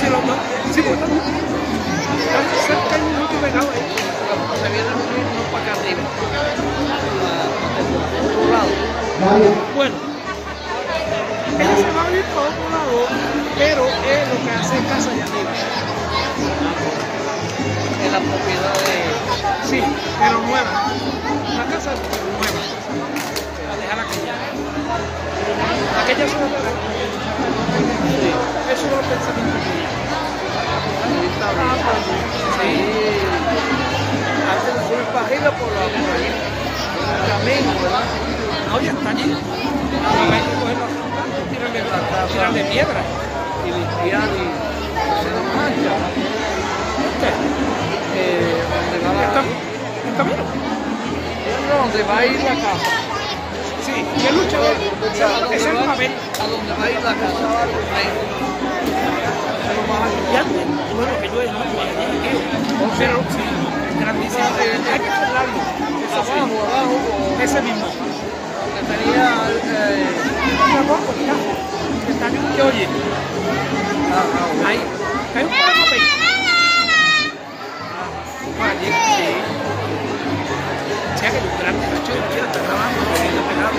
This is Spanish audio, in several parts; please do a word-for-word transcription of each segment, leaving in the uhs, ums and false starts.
sí, los dos. Sí, pues están cerca y mucho pegado ahí. Cuando se viene a unir, no para acá arriba. Por otro lado. Bueno, ella se va a venir por otro lado, pero es lo que hace casa allá arriba. Es la propiedad de... Sí, pero nueva. La casa nueva. A dejar aquella. Aquella es una de las... Sí, eso es lo pensamiento que ella. Sí. Antes de subir para arriba por la por ahí. El camino, ¿verdad? No, ya está allí. Ahora hay que cogerlo a tirarle, tirarle piedra. Y limpiar y hacer la mancha. ¿Qué? Eh, donde va la... ¿El camino? No, donde va a ir la casa. Sí, y el luchador. Ese es el papel. A donde va a ir la casa. Ahí. Y antes, bueno, que yo es más aquí. Pero sí, grandísimo. Hay que cerrarlo. Eso sí. Abajo, abajo. Ese mismo. Que tenía... Eh... Que está en un que oye. Ahí. Hay un par de papel. Por allí, sí. O sea que el grande cacho de tierra está grabando, está pegado.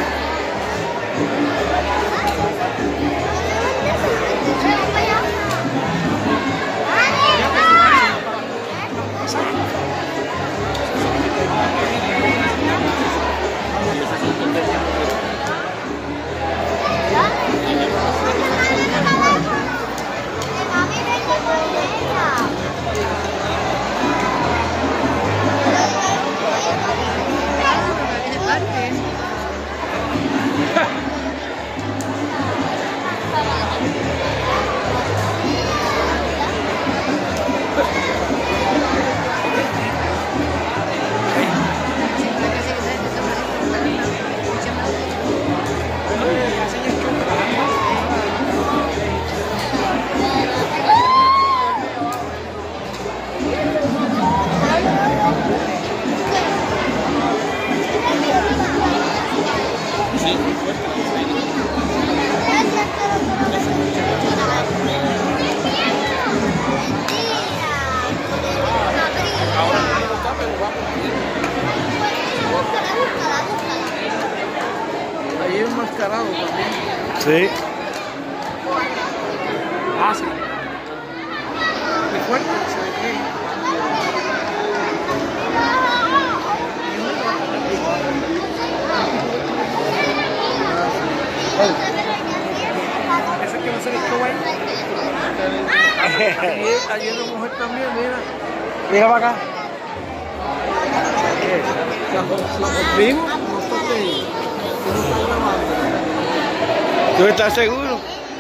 Ahí es enmascarado también. Sí. Ah, sí. Qué fuerte, se ve que... Ese que va a ser el show ahí. Allí, allí hay una mujer también, mira. Mira para acá. Los vimos, nosotros que no están grabando. ¿Tú estás seguro?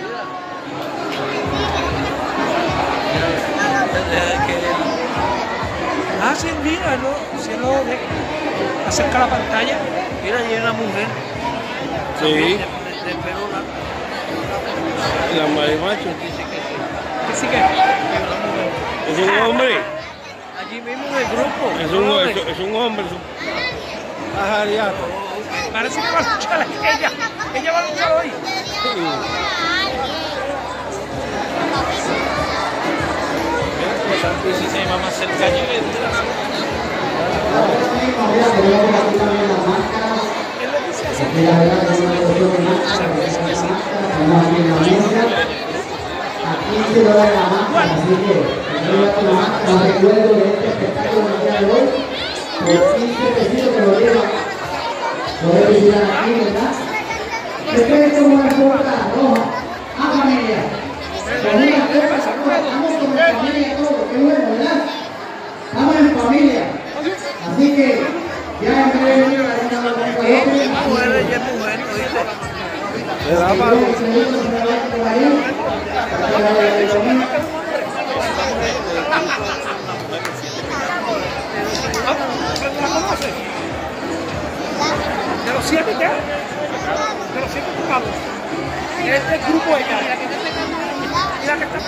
Ah, sí, mira, ¿no? Si lo ve, acerca la pantalla. Mira, allí hay una mujer. Sí. De, de, de pelo largo. La marimacho. Dice que sí. Que sí que... Es un hombre. Allí mismo en el grupo. Es un, es, es un hombre. Es un pajariato. Parece que va a luchar ella. Ella va a luchar hoy. Y si se llama más cerca allí, le dirá. Él le dice así. Aquí se lo da la máscara, así que la máscara. Recuerdo de este espectáculo el día de hoy, por quince pesitos que lo lleva. Poder visitar aquí, ¿verdad? Después es como una copa roja. ¡Ah, familia! Con una copa, estamos como familia todos, qué bueno, ¿verdad? Estamos en familia. Así que ya en breve viene la reina de la Es mujer, ella es mujer, ¿oíste? Le da para... De los siete ya. De los siete jugados. Este grupo ella. Y la que está pegando. Y la que está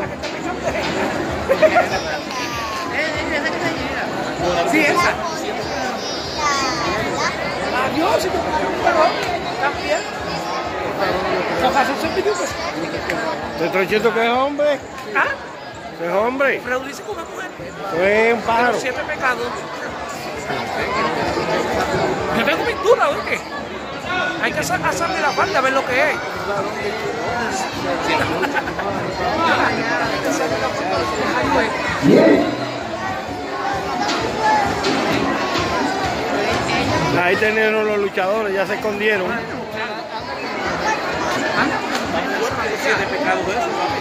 pegando. Sí, esa. Adiós, si te pones un perro. También. Ojalá se olvide. ¿Te estoy diciendo que es hombre? ¿Ah? ¿Que es hombre? Pero dice que una mujer. Fue un De pájaro. los siete pecados. Yo tengo mis dudas, ¿o qué? Hay que hacer- hacerle la falta a ver lo que es. Hay que hacerle la falta a ver lo que es. Bien. Ahí tenieron los luchadores, ya se escondieron. Siete pecados de eso.